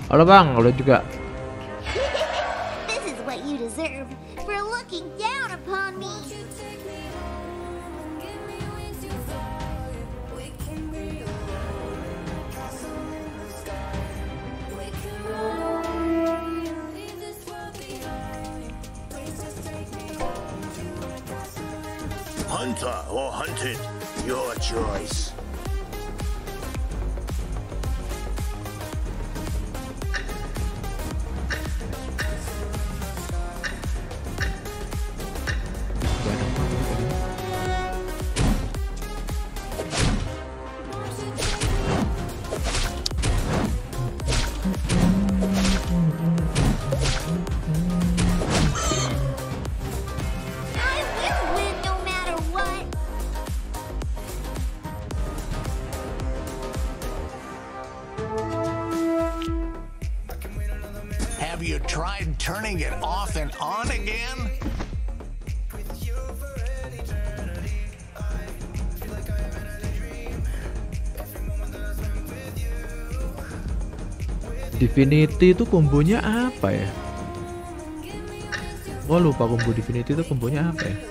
Halo bang, udah juga. This is what you deserve for looking down upon me. Hunter or hunted, your choice. I will win no matter what. Have you tried turning it off and on again? Divinity itu kombonya apa ya? Gua lupa combo Divinity itu kombonya apa ya?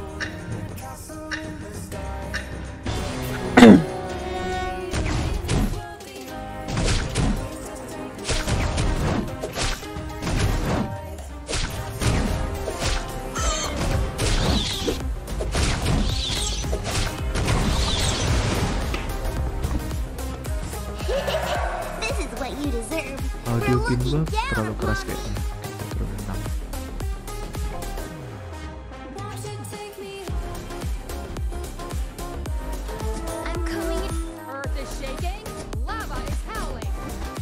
This is what you deserve for Audio pin looking gua down terlalu keras upon me. kayaknya. Kita turunin 6. I'm coming in. Earth is shaking, lava is howling.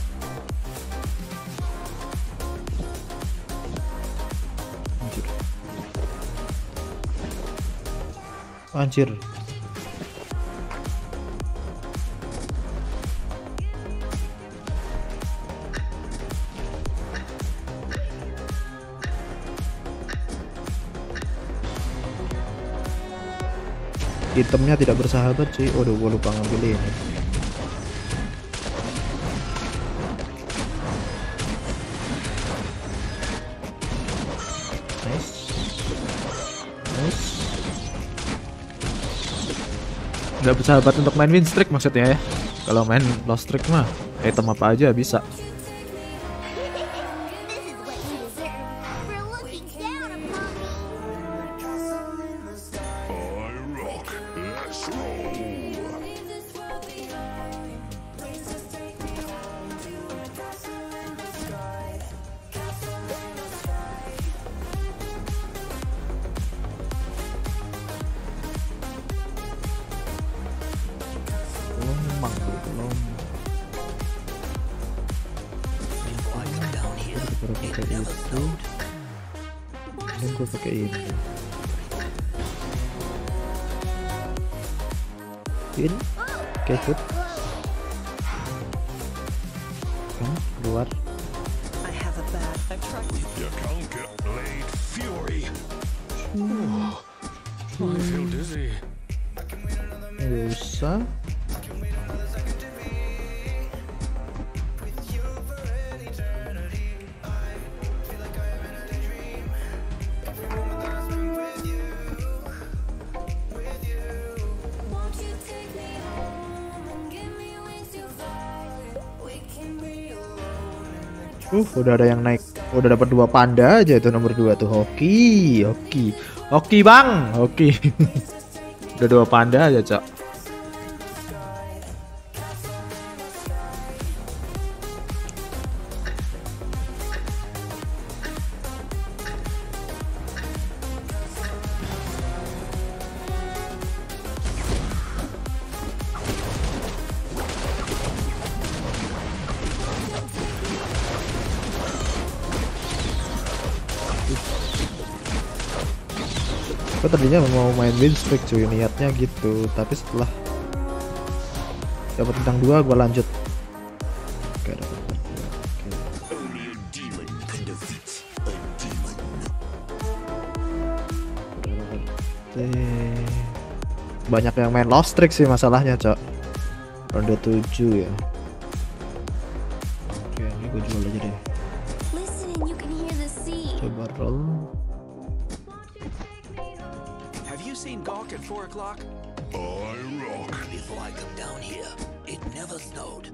Anjir. Anjir. Itemnya tidak bersahabat sih. Waduh, gua lupa ngambil ini. Nice. Nice. Nggak bersahabat untuk main win streak maksudnya ya. Kalau main lost streak mah item apa aja bisa. This is what you deserve for looking down upon me. Lomang tuh, lomang. Baru pakai itu. Dan gue pakai ini. Pin, kecut. Kan keluar. I have a bad attraction. You can't get Blade Fury. I feel dizzy. Nggak usah. Udah ada yang naik. Udah dapat 2 panda aja itu nomor 2 tuh. Hoki, hoki. Hoki, Bang. Hoki. Udah 2 panda aja, Cak. Gue tadinya mau main win streak cuy, niatnya gitu, tapi setelah dapat bintang 2 gue lanjut. Oke, dapat bintang 2. Oke. Only a demon can defeat a demon. Banyak yang main lost streak sih masalahnya, Cok. Ronde 7 ya. Oke, ini gue jual aja deh. Listen, you can hear the sea. Coba roll. Have you seen Gawk at 4 o'clock? I rock. It's like them down here. It never snowed.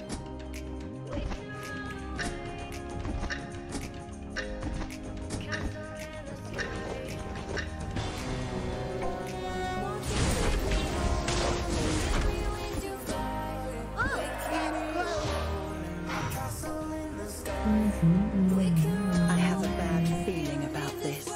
Oh, that's close. I have a bad feeling about this.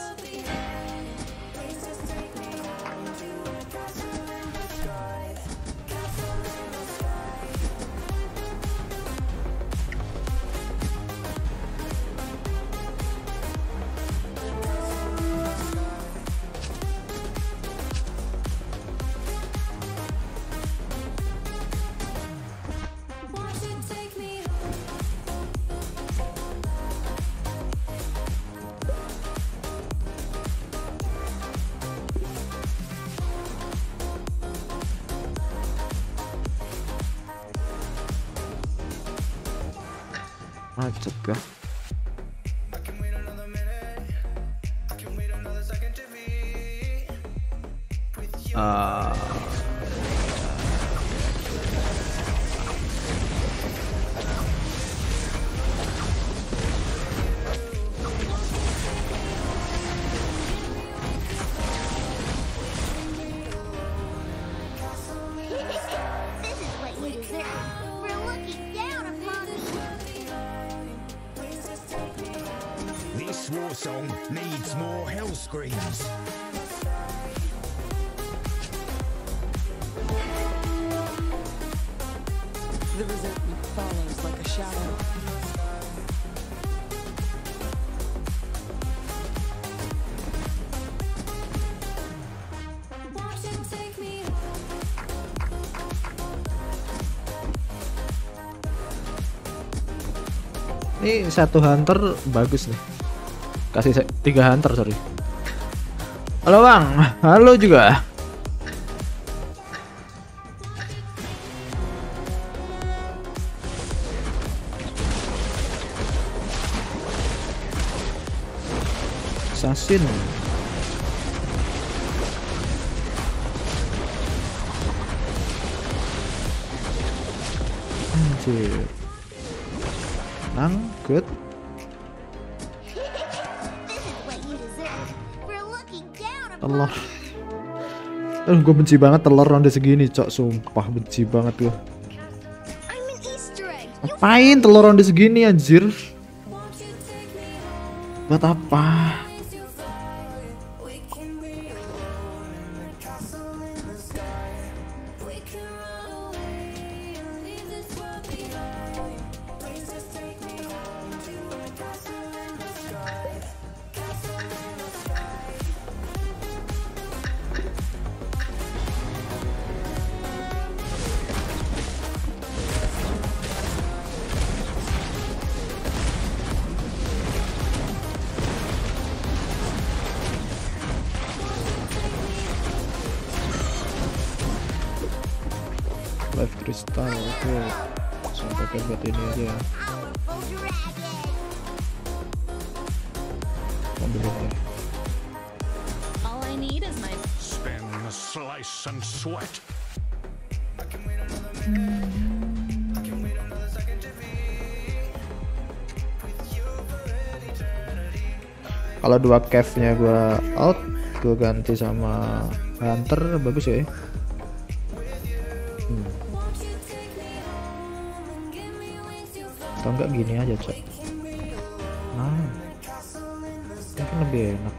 Macet kah? This is what you deserve for looking down upon me. This war song needs more hell screams. The resentment follows like a shadow. Ini satu hunter bagus nih. Kasih 3 hunter, sorry. Halo bang, halo juga. Assassin. Anjir. Good. This is what you deserve for looking down upon Telur. me. Gue benci banget telur ronde segini, cok. Sumpah benci banget gue. I'm an Easter egg. You Ngapain telur ronde segini anjir? Buat apa? Life crystal, oke. Langsung pakai buat ini aja. powerful dragon. Ambil ini. All I need is my Spin, slice, and sweat. Kalau 2 cave-nya gua out, gua ganti sama hunter, bagus ya. Atau enggak gini aja, cok. Nah, mungkin lebih enak.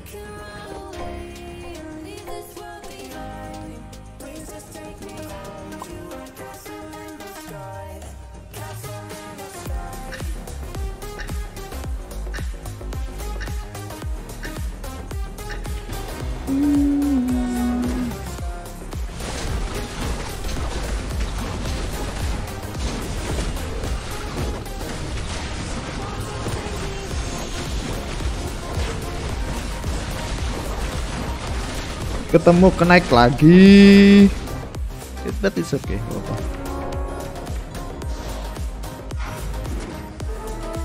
Ketemu kenaik lagi. That is okay, apa.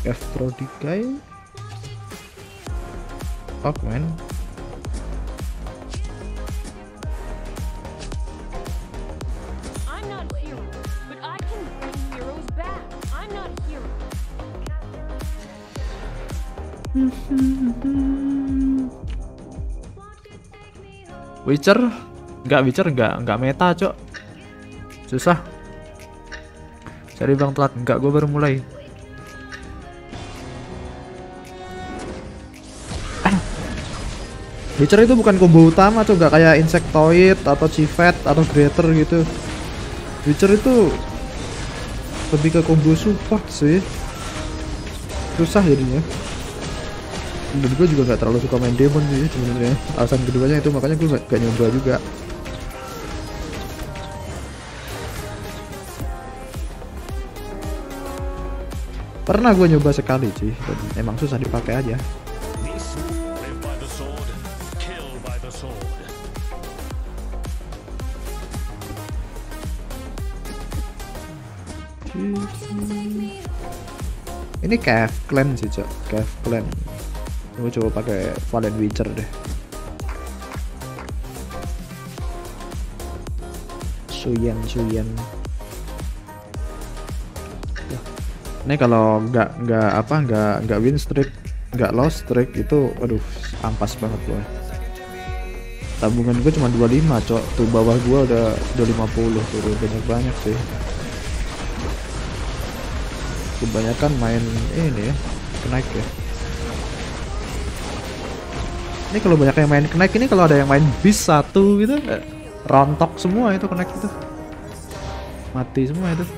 Cave Prodigy. Fuck man. I'm not a hero, but I can bring heroes back. I'm not a hero. Witcher? Witcher enggak meta, Cok. Susah. Cari bang telat, enggak, gue baru mulai. Witcher itu bukan combo utama, Cok, enggak kayak Insectoid atau Civet atau Greater gitu. Witcher itu lebih ke combo support sih. Susah jadinya. Dan gue juga nggak terlalu suka main demon sih sebenarnya. Alasan keduanya itu makanya gue gak nyoba juga. Pernah gue nyoba sekali sih, dan emang susah dipakai aja. Live by the sword, kill by the sword. Ini Cave Clan sih, Cok. Cave Clan. Gue coba pakai Valen Witcher deh. Suyen. Ini kalau nggak win streak, nggak loss streak itu, aduh, ampas banget loh. Tabungan gue cuma 25, Cok. Tuh bawah gue udah 50 tuh, banyak sih. Kebanyakan main ini ya, Knight ya. Ini kalau banyak yang main Knight ini, kalau ada yang main Beast 1 gitu, rontok semua itu Knight itu. Mati semua itu.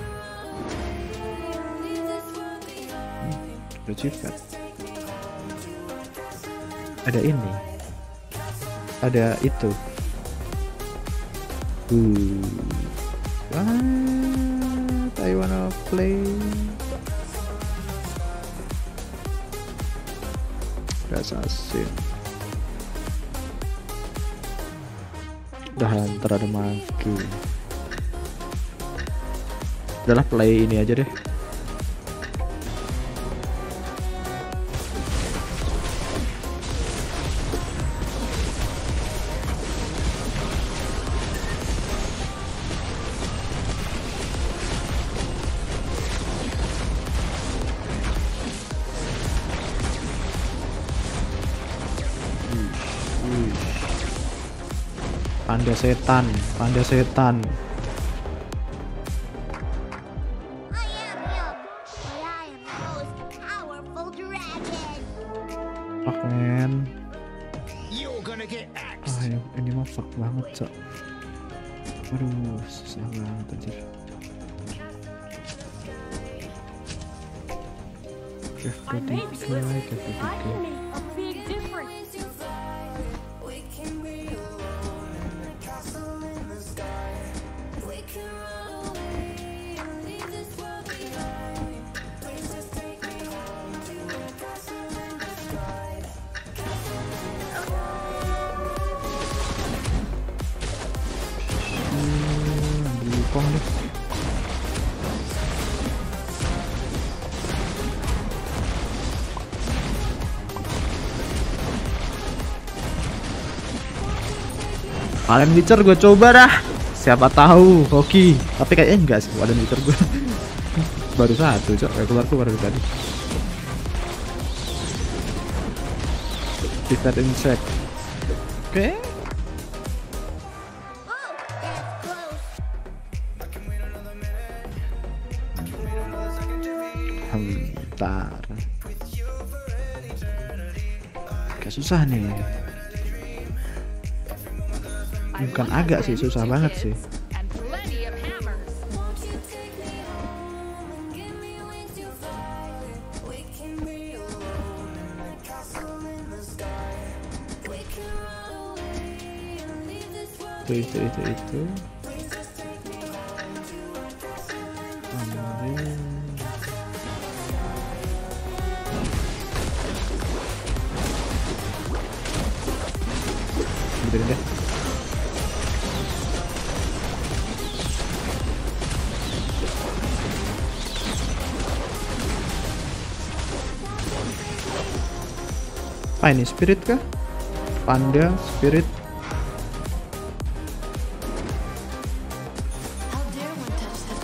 Civet. Ada ini. Ada itu. What I wanna play. Assassin. Udah Hunter, ada Monkey. Udahlah, play ini aja deh. Panda setan. I am young, but I am the most powerful dragon. Fuck man. You're gonna get axed. Ini mah fuck banget, Cok. Aduh, susah banget anjir. I may be little, but I can make a big difference. Dukung deh. Valen Witcher gue coba dah. Siapa tahu hoki. Tapi kayaknya enggak sih Valen Witcher gue. Baru satu, Cok. Kayak keluar dari tadi. Civet Insect. Oke. Oh, that's close. Bentar. Agak susah nih. Bukan agak sih, susah banget sih. And plenty of hammers. Itu. Ambil. Benerin deh. Apa ini, spirit kah? Panda, spirit. How dare one touch that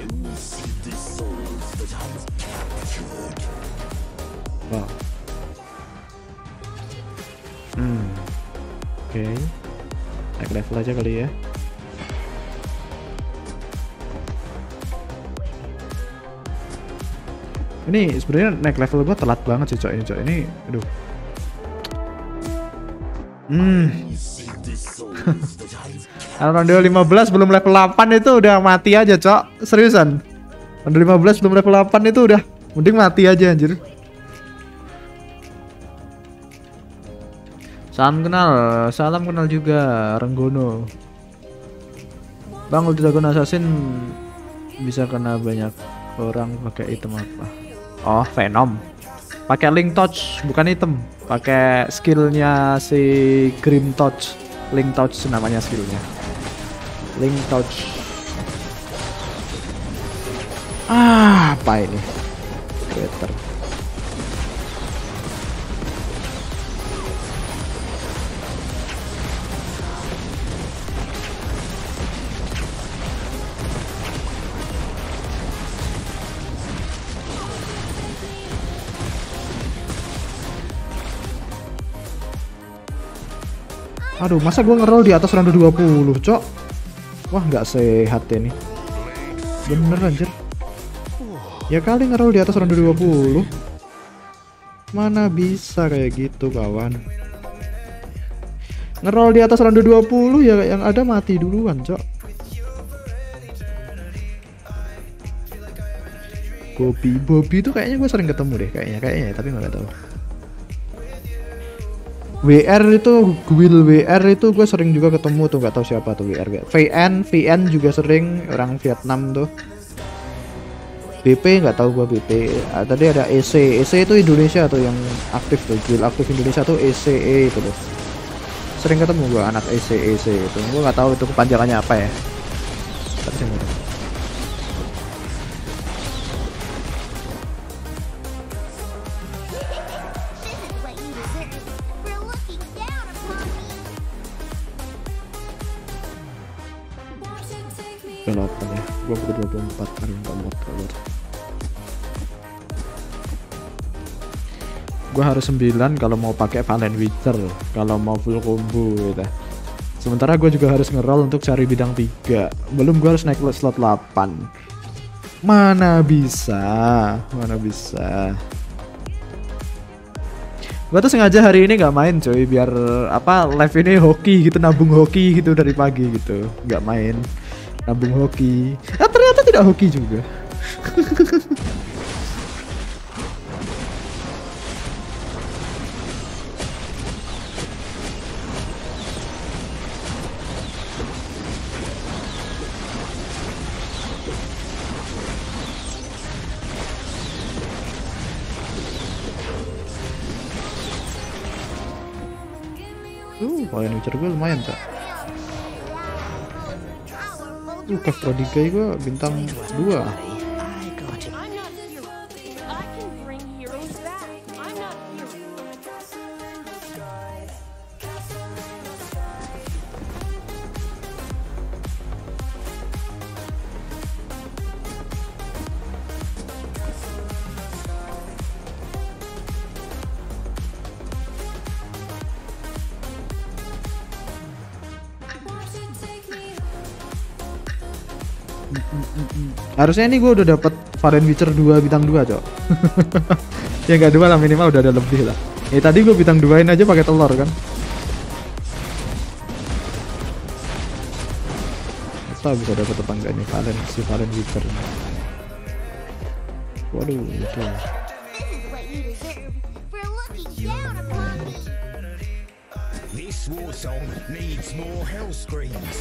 Wow. Oke. Naik level aja kali ya. Ini sebenarnya naik level gua telat banget sih cok ini cok. Ini aduh. Ronde 15 belum level 8 itu udah mati aja cok. Seriusan. Ronde 15 belum level 8 itu udah mending mati aja anjir. Salam kenal juga Renggono. Bang, ulti Dragon Assassin bisa kena banyak orang pakai item apa? Oh, Venom. Pakai Link Touch, bukan item. Pakai skillnya si Grim Touch. Link Touch namanya skillnya. Link Touch. Apa ini? Creator. Aduh, masa gua ngeroll di atas ronde 20, cok? Wah, nggak sehat ini. Bener anjir. Ya kali ngeroll di atas ronde 20. Mana bisa kayak gitu, kawan. Ngeroll di atas ronde 20 ya yang ada mati duluan, cok. Bobby itu kayaknya gue sering ketemu deh, kayaknya tapi nggak tahu. WR itu Guild WR itu gue sering juga ketemu tuh, nggak tahu siapa tuh WR. VN juga sering, orang Vietnam tuh. BP nggak tahu gue BP. Tadi ada EC itu Indonesia tuh yang aktif tuh, Guild aktif Indonesia tuh ECE itu loh. Sering ketemu gue anak EC itu. Gue nggak tahu itu kepanjangannya apa ya. this is what you deserve for looking down upon me. 8 ya, gue butuh 24 kali 4 gue harus 9 kalau mau pakai Valen Witcher, kalau mau full combo gitu. Sementara gue juga harus ngeroll untuk cari bidang 3. Belum gue harus naik slot 8. Mana bisa. Gue tuh sengaja hari ini nggak main coy, biar apa live ini hoki gitu, nabung hoki gitu dari pagi gitu, nggak main. Nabung hoki. Ternyata tidak hoki juga. Valen Witcher gue lumayan cak. Kev Prodigy gue bintang 2. I got it. I'm not hero, but I can bring heroes back. I'm not hero. Harusnya ini gue udah dapet Valen Witcher 2 bintang 2 cok. Ya nggak 2 lah, minimal udah ada lebih lah. Tadi gue bintang 2-in aja pakai telur kan. Apa bisa dapet apa enggak nih Valen Witcher. Waduh itu. This is what you deserve for looking down upon me. This war song needs more hell screams.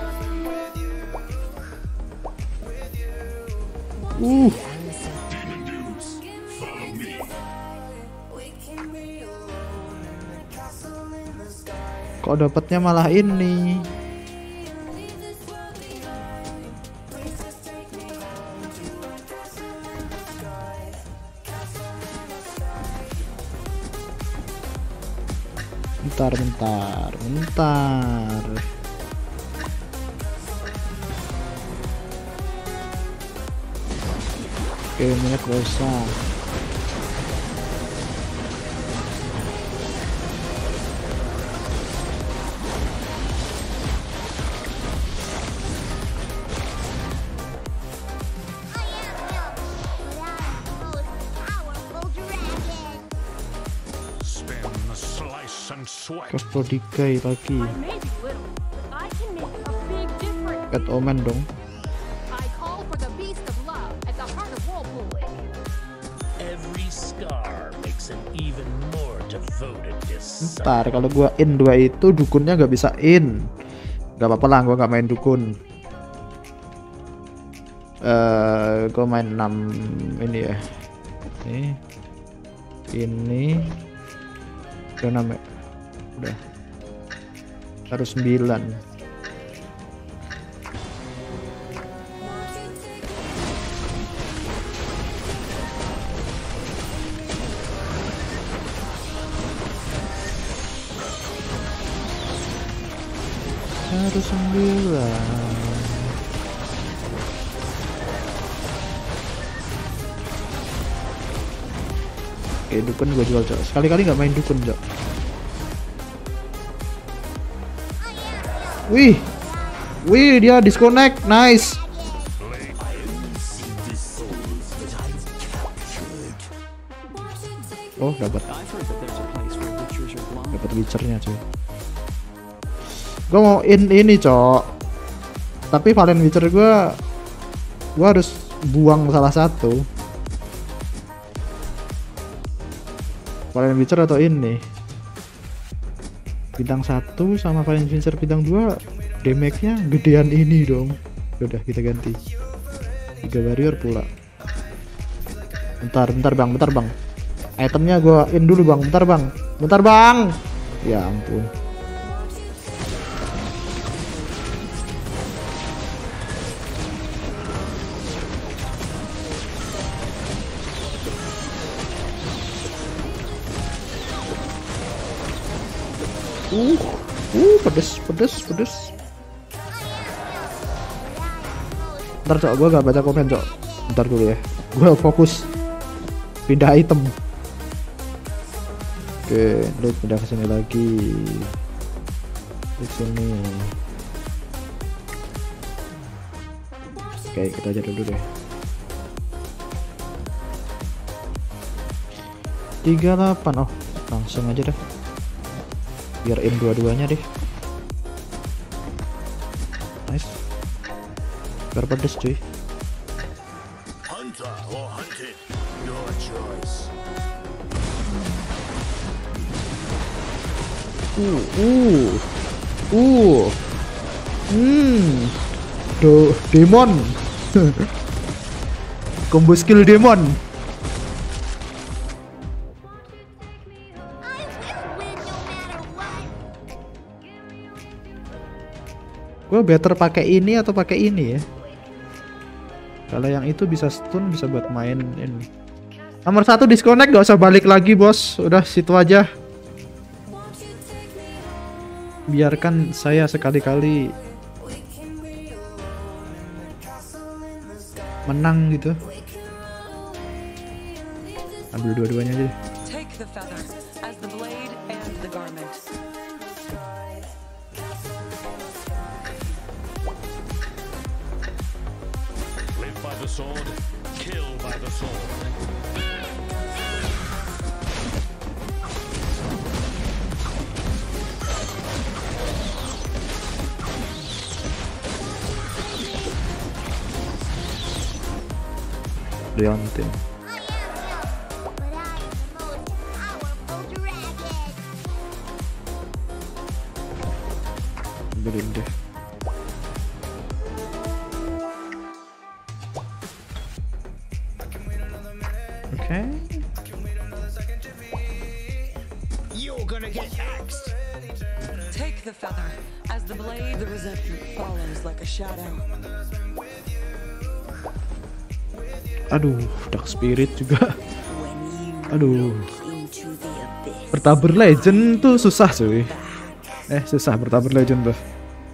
Kok dapatnya malah ini? Bentar. Oke, minyak gak usah. Kasprodigai lagi. I may be little, but I can make a big difference. Cat Omen dong. I call for the beast of love at the heart of Whirlpool Lake. Every scar makes an even more devoted disciple. Ntar kalau gua in 2 itu dukunnya nggak bisa in. Gak apa-apa lah, gua nggak main dukun. Gua main 6 ini ya. Ini udah 6 ya? Udah. Harus 9. Harus 9. Oke, dukun gue jual, Cok. Sekali-kali nggak main dukun, Cok. Wih, dia disconnect. Nice. Oh, dapat Witchernya, cuy. Gue mau in ini, Cok. Tapi Valen Witcher gue harus buang salah satu. Valen Witcher atau ini? Bintang 1 sama Valen Witcher bintang 2 damage-nya gedean ini dong. Udah kita ganti 3 warrior pula. Bentar bang. Itemnya gua in dulu bang. Bentar bang. Ya ampun. Pedes. Ntar, Cok, gue gak baca komen, Cok. Bentar dulu ya, gue fokus pindah item. Oke, lu pindah ke sini lagi. Di sini. Oke, kita aja dulu deh. 38. Oh, langsung aja deh. Biar in dua-duanya deh. Nice. Biar pedes, cuy. Hunter or hunted, your choice. Demon. Combo skill demon. Gue better pakai ini atau pakai ini ya? Kalau yang itu bisa stun, bisa buat main ini. Nomor 1 disconnect, gak usah balik lagi, bos. Udah situ aja. Biarkan saya sekali-kali menang gitu. Ambil dua-duanya aja. Take the feather as the blade and the garment. Live by the sword, kill by the sword. Leontin. Ambilin deh. Oke. You're gonna get axed. Take the feather as the blade. The resentment follows like a shadow. Aduh, Dark Spirit juga. Aduh. Bertabur legend tuh susah cuy. Susah bertabur legend tuh.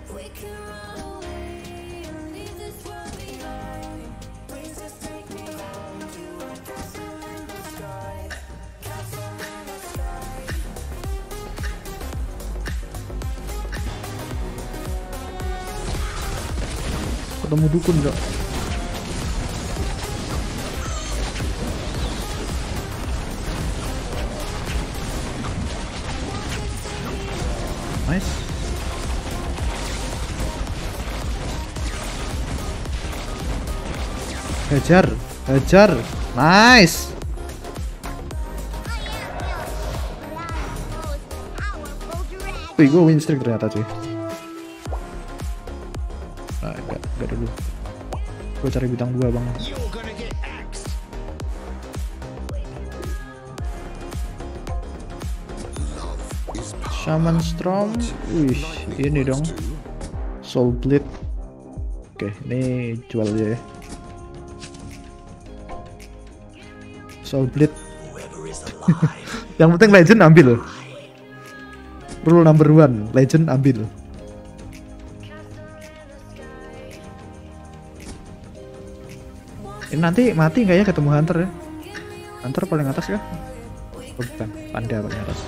Ketemu dukun gak? Nice. Hajar, hajar. Nice. Wih, gue win streak ternyata cuy. Nah, enggak dulu. Gue cari bintang 2 bang. Shaman Storm. Wih, ini dong. Soul Bleed. Oke, ini jual aja ya. Soul Bleed. Yang penting legend ambil. Rule number 1, legend ambil. Ini nanti mati nggak ya ketemu hunter ya? Hunter paling atas ya? Oh, bukan, panda paling atas.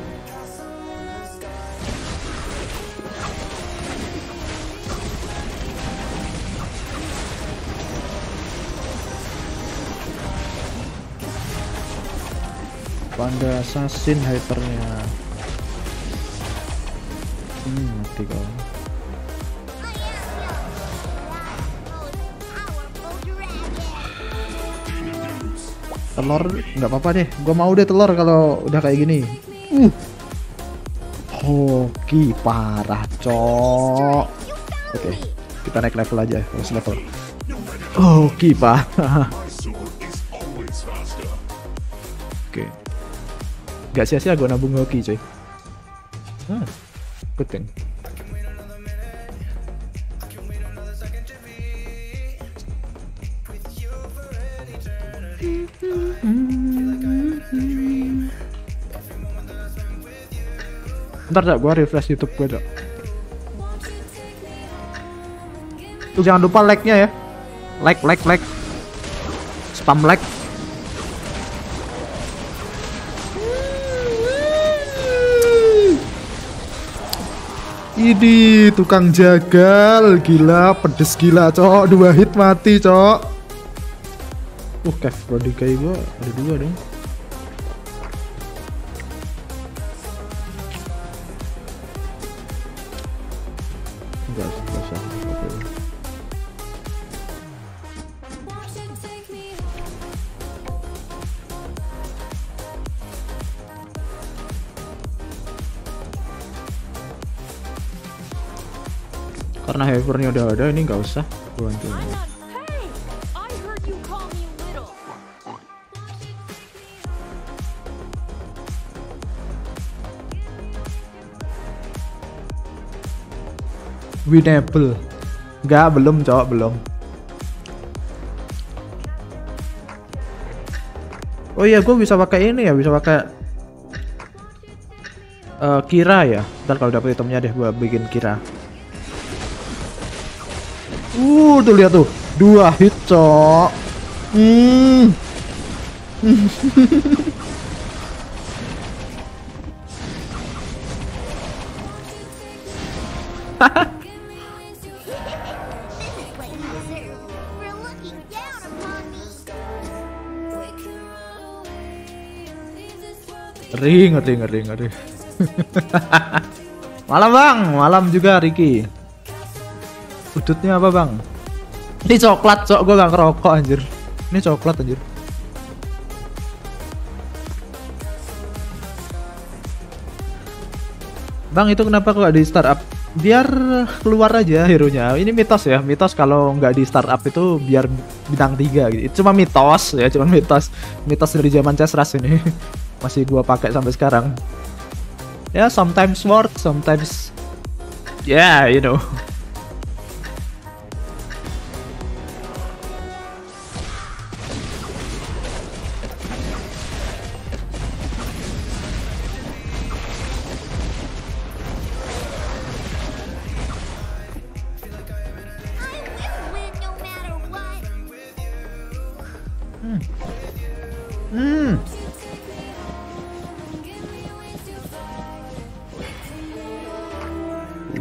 Panda assassin hypernya. Mati kau. Telur nggak apa-apa deh, gue mau deh telur kalau udah kayak gini. Hoki parah cok. Oke, kita naik level aja, terus level. Hoki parah. Oke, nggak sia-sia gue nabung hoki coy. Good thing. Ntar dah gua refresh YouTube gua dah. Tuh jangan lupa like-nya ya. Like. Spam like. Ini tukang jagal, gila, pedes gila, cok. 2 hit mati, cok. Kev Prodigy gua ada 2 dong. Enggak usah. Okay. Karena hypernya udah ada, ini nggak usah gua bantu. Winnable. Enggak, belum cowok, belum. Oh iya, gue bisa pakai ini ya, bisa pakai Kira ya. Ntar kalau dapet itemnya deh gue bikin Kira. Tuh lihat tuh, 2 hit cok. Ngeri. Malam bang, malam juga Ricky. Udutnya apa bang? Ini coklat cok, gue gak ngerokok anjir. Ini coklat anjir. Bang itu kenapa kok gak di startup? Biar keluar aja hero-nya. Ini mitos ya, mitos kalau nggak di startup itu biar bintang 3 gitu. Itu cuma mitos ya, cuma mitos dari zaman Cesras ini. Masih gua pakai sampai sekarang. Ya, sometimes work, sometimes yeah, you know.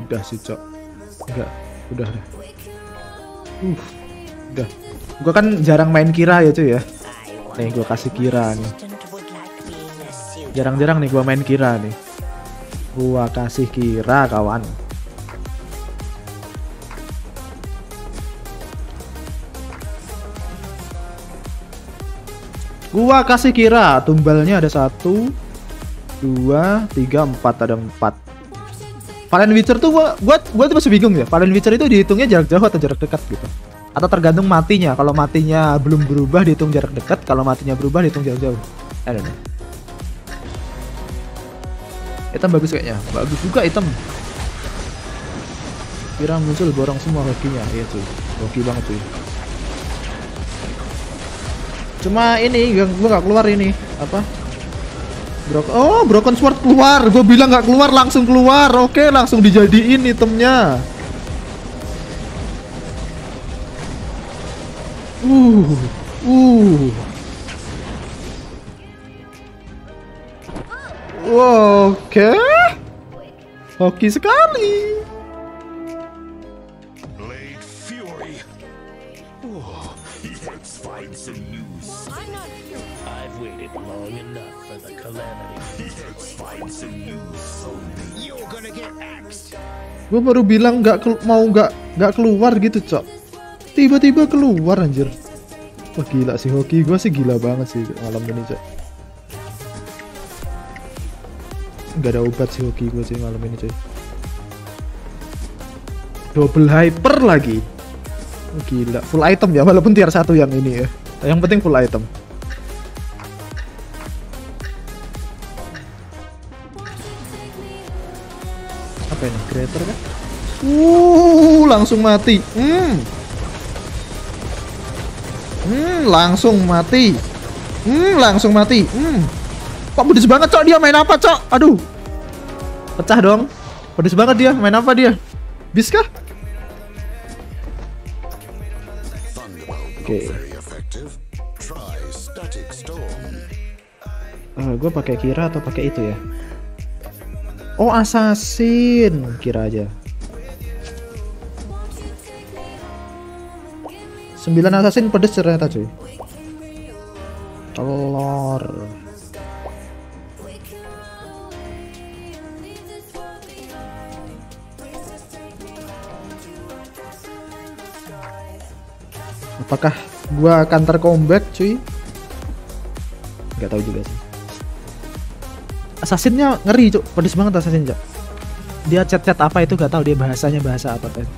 Udah sih cok. Enggak, udah. Udah. Gua kan jarang main Kira ya cuy ya. Nih gua kasih Kira nih. Jarang-jarang nih gua main Kira nih. Gua kasih Kira kawan. Gua kasih Kira. Tumbalnya ada 1, 2, 3, 4, ada 4. Fallen Witcher tuh gua tuh masih bingung ya. Fallen Witcher itu dihitungnya jarak jauh atau jarak dekat gitu. Atau tergantung matinya. Kalau matinya belum berubah dihitung jarak dekat, kalau matinya berubah dihitung jarak jauh. Ada nih. Item bagus kayaknya. Bagus juga item. Kira muncul borong semua hokinya. Iya cuy. Hoki banget cuy. Cuma ini gua nggak keluar ini apa? Broken Sword keluar. Gue bilang nggak keluar, langsung keluar. Oke, langsung dijadiin itemnya. Oke. Hoki sekali. Blade Fury. Oh, let's find some news. I'm not a hero. I've waited long enough for the calamity. Let's find some news. You're gonna get axed. Gue baru bilang nggak keluar gitu cok. Tiba-tiba keluar anjir. Wah gila sih, hoki gue sih gila banget sih malam ini cok. Nggak ada obat sih hoki gue sih malam ini coy. Double hyper lagi. Oh, gila, full item ya walaupun tier 1 yang ini ya. Yang penting full item. Apa ini? Creator kan? Langsung mati. Langsung mati. Langsung mati. Kok pedes banget cok, dia main apa cok? Aduh. Pecah dong. Pedes banget dia, main apa dia? Bis kah? Oke. Gue pakai Kira atau pakai itu ya? Oh, assassin. Kira aja. 9 assassin pedes ternyata cuy. Telur. Apakah gua akan tercomeback cuy? Nggak tahu juga sih. Assassinnya ngeri cuk, pedes banget assassin cuk. Dia chat-chat apa itu gak tahu, dia bahasanya bahasa apa kan.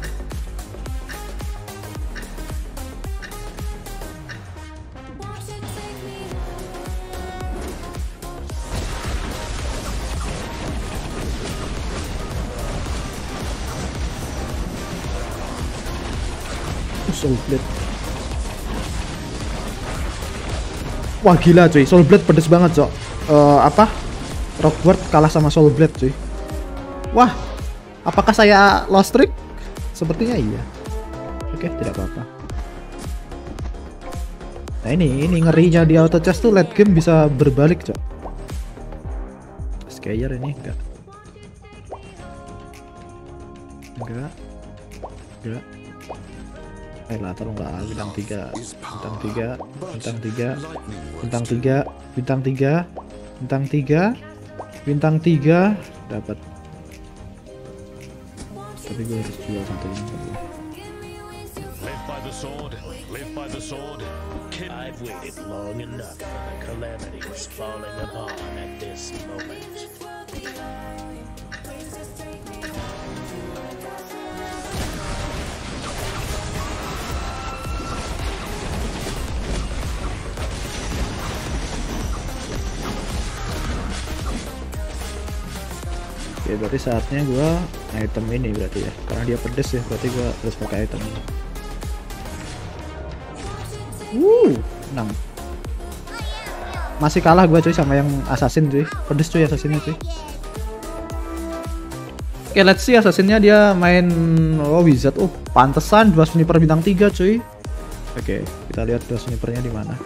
Soul Blade. Wah gila cuy, Soul Blade pedes banget cok. Apa? Rockbird kalah sama Soul Blade cuy. Wah, apakah saya lost streak? Sepertinya iya. Oke, tidak apa-apa. Nah ini ngerinya di auto chest tuh late game bisa berbalik cok. Scayer ini enggak. Lah tolonglah, bintang 3 dapat. Tapi gue harus jual satu ini. Live by the sword, live by the sword. I've waited long enough for the calamities falling upon at this moment. Oke, berarti saatnya gua item ini berarti ya, karena dia pedes ya, berarti gua harus pakai item ini. Menang. Masih kalah gua cuy sama yang assassin cuy, pedes cuy assassinnya cuy. Oke, let's see assassinnya dia main wizard. Pantesan dua sniper bintang 3 cuy. Oke, kita lihat dua snipernya di mana.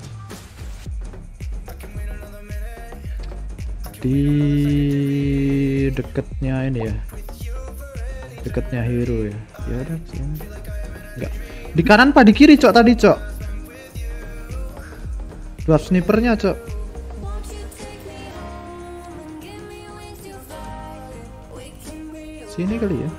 Di deketnya ini ya, deketnya hero ya. Ya udah sini. Enggak di kanan apa di kiri cok tadi cok? Dwarf snipernya cok. Sini kali ya.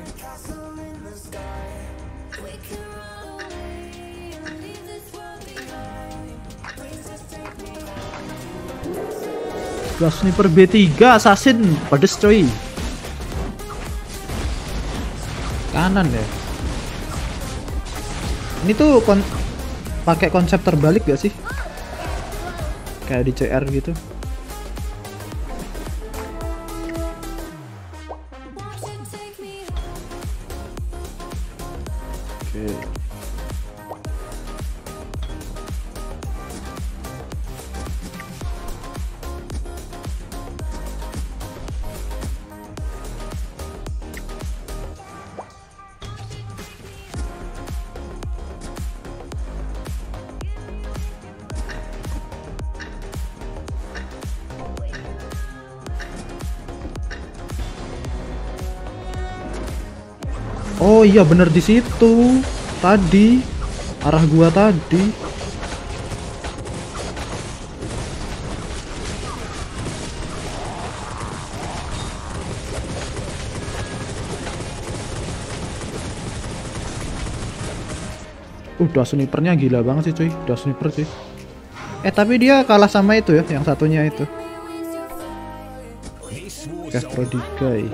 Dwarf sniper B3 assassin pedes coy. Kanan ya. Ini tuh pakai konsep terbalik gak sih? Kayak di CR gitu. Oke. Oh iya bener di situ tadi arah gua tadi. Udah snipernya gila banget sih cuy, udah sniper sih. Tapi dia kalah sama itu ya, yang satunya itu. Castro Digai.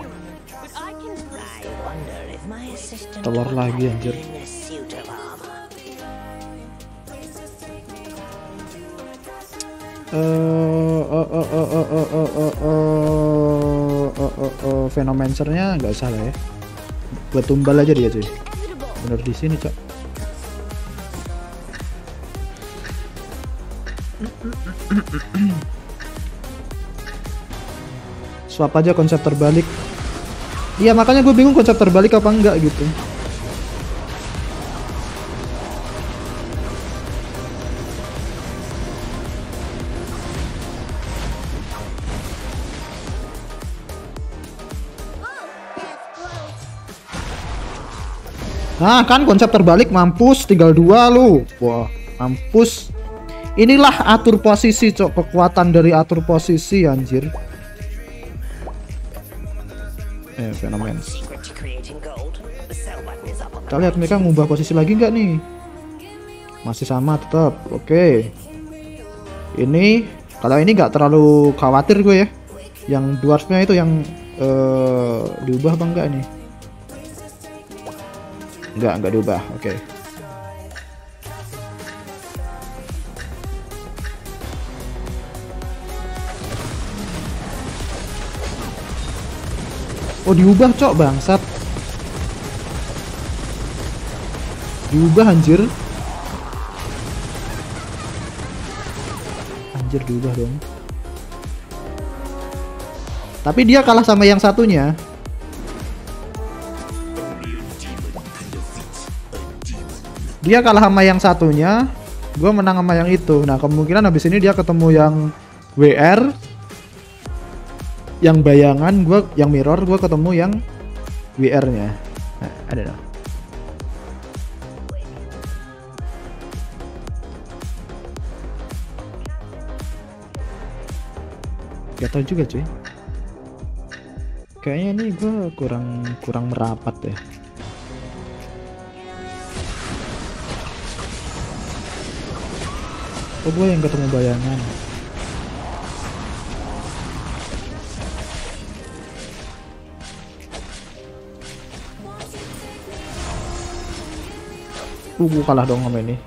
Telur lagi anjir. Phenomancer-nya nggak salah ya. Buat tumbal aja dia cuy. Bener di sini cok. Swap aja konsep terbalik. Iya makanya gue bingung konsep terbalik apa enggak gitu. Nah kan konsep terbalik mampus, tinggal 2 lu. Wah mampus. Inilah atur posisi cok, kekuatan dari atur posisi anjir. Fenomen. Kita lihat mereka ngubah posisi lagi nggak nih? Masih sama tetap. Oke. Ini kalau ini nggak terlalu khawatir gue ya. Yang dwarfnya itu yang diubah apa enggak nih? Enggak diubah. Oke. Oh diubah cok bangsat. Diubah anjir. Anjir diubah dong. Tapi dia kalah sama yang satunya. Dia kalah sama yang satunya. Gue menang sama yang itu. Nah kemungkinan habis ini dia ketemu yang WR. Yang bayangan gue, yang mirror gue ketemu yang WR nya. Nah, ada dong. Gak tau juga cuy. Kayaknya ini gue kurang merapat ya. Oh gue yang ketemu bayangan. Gue kalah dong sama ini.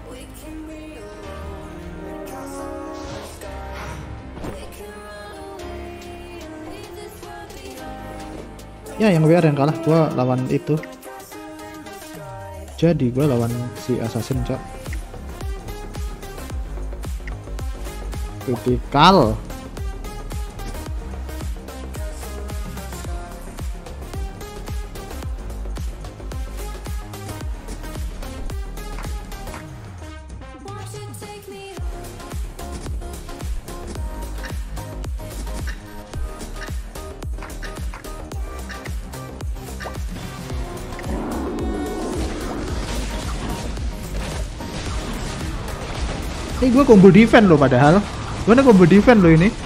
Ya yang WR yang kalah, gue lawan itu. Jadi gue lawan si assassin cok. Critical. Ini gue combo defense loh padahal. Gue combo defense loh ini.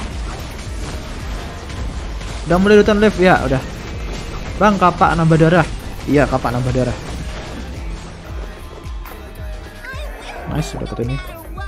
Udah mulai return live ya, udah. Bang, kapak nambah darah. Iya, kapak nambah darah. Nice, dapet ini.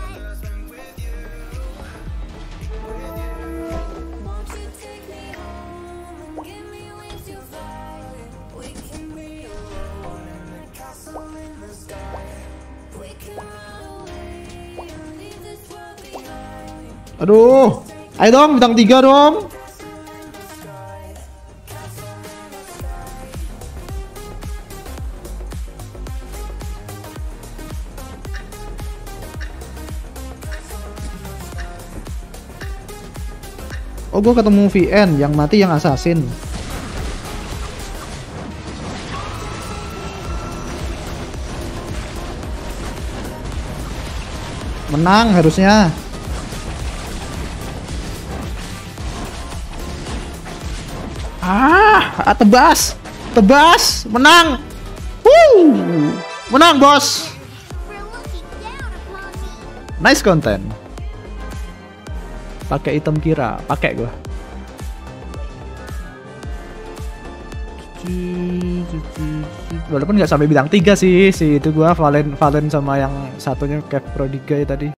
Aduh, ayo dong bintang 3 dong. Oh, gue ketemu VN, yang mati yang assassin. Menang harusnya. Tebas, tebas, menang. Menang bos. Nice content. Pakai item kira, pakai gua. Walaupun nggak sampai bintang 3 sih, itu gua Valen sama yang satunya Kev Prodigy tadi.